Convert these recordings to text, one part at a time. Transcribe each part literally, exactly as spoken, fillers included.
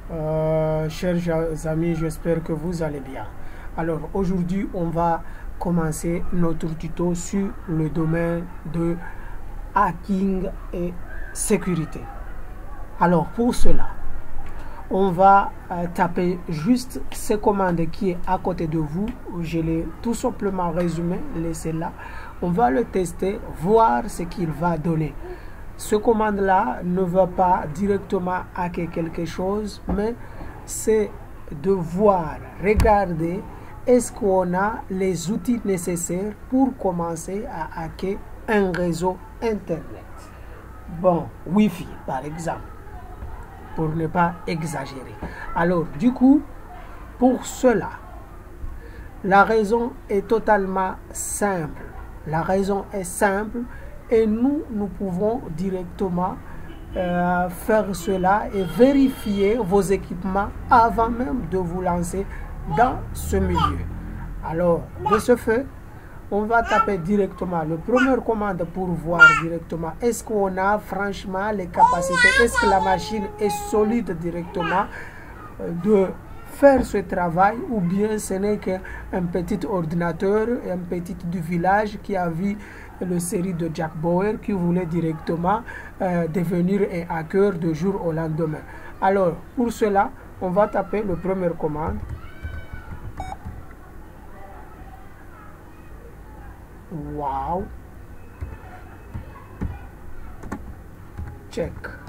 Euh, chers amis, j'espère que vous allez bien. Alors aujourd'hui, on va commencer notre tuto sur le domaine de hacking et sécurité. Alors pour cela, on va euh, taper juste ces commandes qui est à côté de vous. Je l'ai tout simplement résumé, laissez là. On va le tester, voir ce qu'il va donner. Ce commande-là ne va pas directement hacker quelque chose, mais c'est de voir, regarder, est-ce qu'on a les outils nécessaires pour commencer à hacker un réseau Internet. Bon, Wi-Fi par exemple, pour ne pas exagérer. Alors, du coup, pour cela, la raison est totalement simple. La raison est simple. Et nous, nous pouvons directement euh, faire cela et vérifier vos équipements avant même de vous lancer dans ce milieu. Alors, de ce fait, on va taper directement le première commande pour voir directement est-ce qu'on a franchement les capacités, est-ce que la machine est solide directement euh, de faire ce travail, ou bien ce n'est qu'un petit ordinateur, un petit du village qui a vu le série de Jack Bauer qui voulait directement euh, devenir un hacker de jour au lendemain. Alors pour cela, on va taper le première commande. Wow. Check.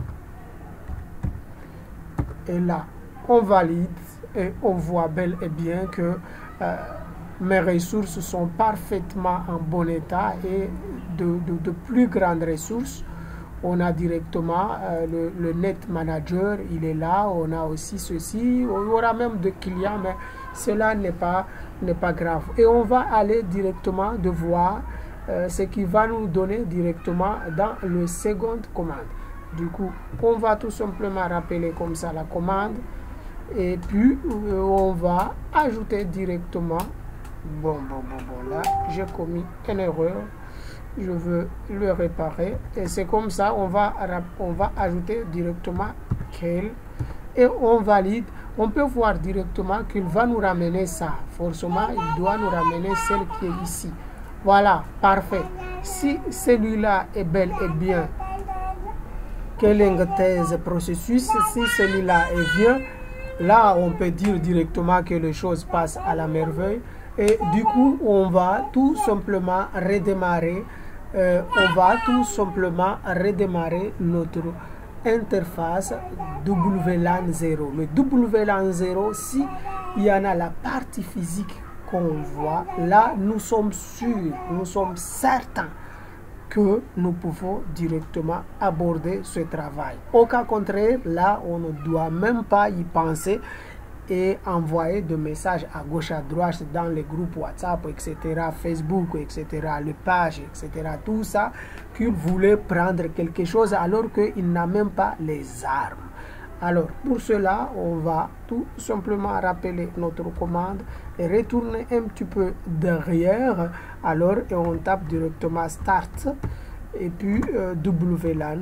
Et là, on valide et on voit bel et bien que euh, mes ressources sont parfaitement en bon état et de, de, de plus grandes ressources. On a directement euh, le, le Net Manager, il est là. On a aussi ceci. On aura même des clients, mais cela n'est pas, n'est pas grave. Et on va aller directement de voir euh, ce qui va nous donner directement dans le second commande. Du coup, on va tout simplement rappeler comme ça la commande. Et puis, euh, on va ajouter directement. Bon, bon, bon, bon, là, j'ai commis une erreur. Je veux le réparer. Et c'est comme ça, on va, on va ajouter directement quel. Et on valide. On peut voir directement qu'il va nous ramener ça. Forcément, il doit nous ramener celle qui est ici. Voilà, parfait. Si celui-là est bel et bien Killing These processus, si celui-là est bien, là, on peut dire directement que les choses passent à la merveille. Et du coup, on va tout simplement redémarrer. Euh, on va tout simplement redémarrer notre interface W LAN zéro. Le W LAN zéro, si il y en a la partie physique qu'on voit, là, nous sommes sûrs, nous sommes certains que nous pouvons directement aborder ce travail. Au cas contraire, là, on ne doit même pas y penser et envoyer des messages à gauche, à droite dans les groupes WhatsApp, et cetera, Facebook, et cetera, les pages, et cetera, tout ça, qu'il voulait prendre quelque chose alors qu'il n'a même pas les armes. Alors, pour cela, on va tout simplement rappeler notre commande et retourner un petit peu derrière. Alors, et on tape directement Start et puis euh, W LAN,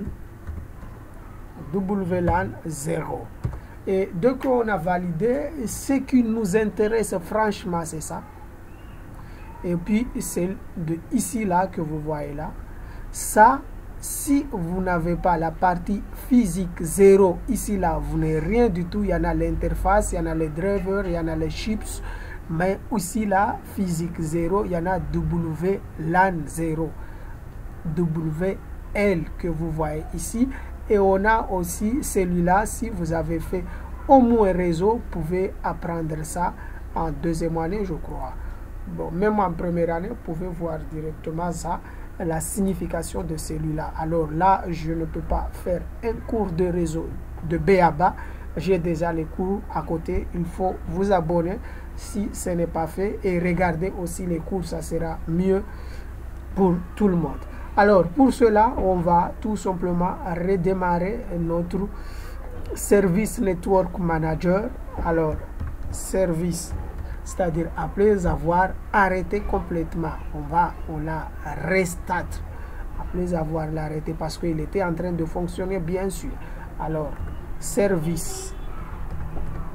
W LAN zéro. Et dès qu'on a validé, ce qui nous intéresse franchement, c'est ça. Et puis, c'est de ici là que vous voyez là. Ça, si vous n'avez pas la partie physique zéro, ici là, vous n'avez rien du tout. Il y en a l'interface, il y en a les drivers, il y en a les chips. Mais aussi là, physique zéro, il y en a W LAN zéro. W L que vous voyez ici. Et on a aussi celui-là, si vous avez fait au moins réseau, vous pouvez apprendre ça en deuxième année, je crois. Bon, même en première année, vous pouvez voir directement ça, la signification de celui-là. Alors là, je ne peux pas faire un cours de réseau de B à bas. J'ai déjà les cours à côté. Il faut vous abonner si ce n'est pas fait et regarder aussi les cours, ça sera mieux pour tout le monde. Alors, pour cela, on va tout simplement redémarrer notre Service Network Manager. Alors, service, c'est-à-dire après avoir arrêté complètement, on va, on la restart. Après avoir l'arrêté parce qu'il était en train de fonctionner, bien sûr. Alors, service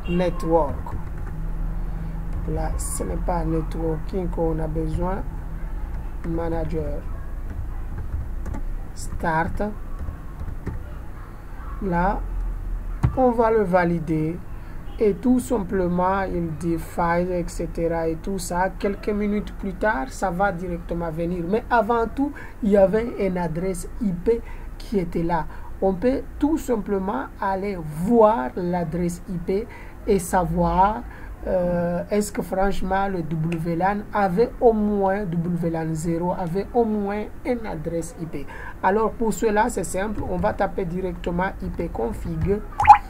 network. Là, ce n'est pas networking qu'on a besoin. Manager. Start. Là, on va le valider. Et tout simplement, il dit file, et cetera. Et tout ça, quelques minutes plus tard, ça va directement venir. Mais avant tout, il y avait une adresse I P qui était là. On peut tout simplement aller voir l'adresse I P et savoir euh, est-ce que franchement le W LAN avait au moins, W LAN zéro avait au moins une adresse I P. Alors pour cela, c'est simple, on va taper directement I P config.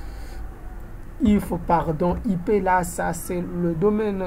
If, pardon, I P là, ça c'est le domaine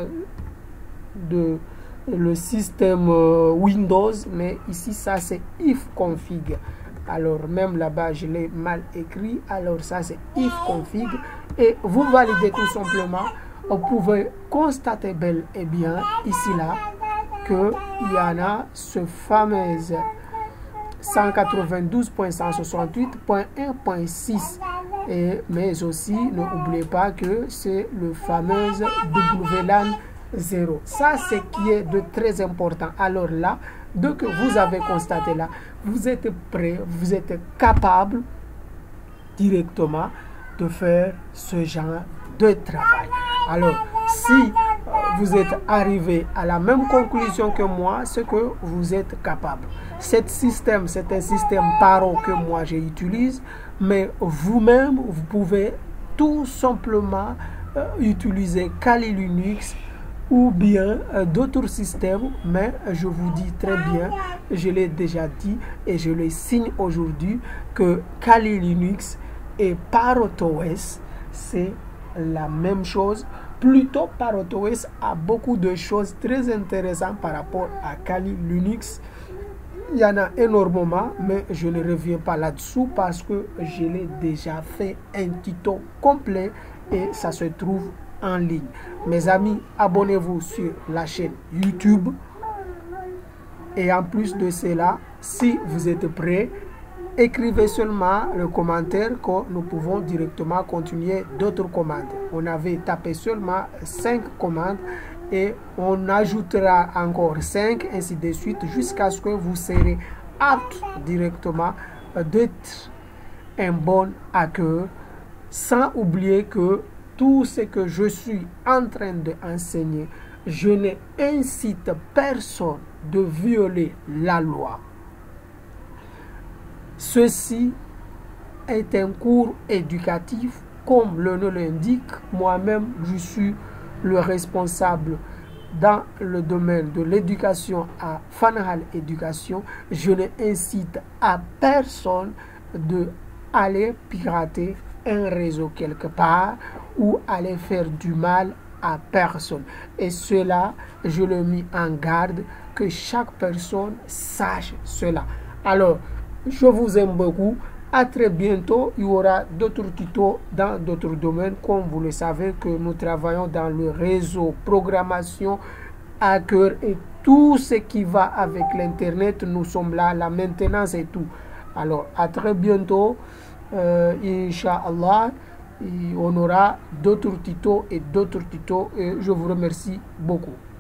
de le système euh, Windows, mais ici ça c'est if config. Alors même là-bas je l'ai mal écrit, alors ça c'est if config et vous validez tout simplement. Vous pouvez constater bel et bien ici là que il y en a ce fameux cent quatre-vingt-douze point cent soixante-huit point un point six. Et, mais aussi, n'oubliez pas que c'est le fameux W LAN zéro. Ça, c'est ce qui est de très important. Alors là, dès que vous avez constaté là, vous êtes prêt, vous êtes capable directement de faire ce genre de travail. Alors, si vous êtes arrivé à la même conclusion que moi, c'est que vous êtes capable. Cet système, c'est un système Paro que moi j'utilise, mais vous-même, vous pouvez tout simplement euh, utiliser Kali Linux ou bien euh, d'autres systèmes, mais je vous dis très bien, je l'ai déjà dit et je le signe aujourd'hui que Kali Linux et ParoTOS, c'est la même chose. Plutôt, ParoTOS a beaucoup de choses très intéressantes par rapport à Kali Linux. Il y en a énormément, mais je ne reviens pas là-dessous parce que je l'ai déjà fait un tuto complet et ça se trouve en ligne. Mes amis, abonnez-vous sur la chaîne YouTube. Et en plus de cela, si vous êtes prêts, écrivez seulement le commentaire que nous pouvons directement continuer d'autres commandes. On avait tapé seulement cinq commandes et on ajoutera encore cinq, ainsi de suite, jusqu'à ce que vous serez apte directement d'être un bon hacker, sans oublier que tout ce que je suis en train d'enseigner, je n'incite personne de violer la loi. Ceci est un cours éducatif, comme le nom l'indique. Moi-même, je suis le responsable dans le domaine de l'éducation à Fanahal Éducation. Je n'incite à personne de aller pirater un réseau quelque part ou aller faire du mal à personne. Et cela, je le mis en garde, que chaque personne sache cela. Alors, je vous aime beaucoup. À très bientôt. Il y aura d'autres tutos dans d'autres domaines. Comme vous le savez que nous travaillons dans le réseau, programmation, hacker et tout ce qui va avec l'Internet. Nous sommes là, la maintenance et tout. Alors, à très bientôt. Euh, Inch'Allah. On aura d'autres tutos et d'autres tutos. Et je vous remercie beaucoup.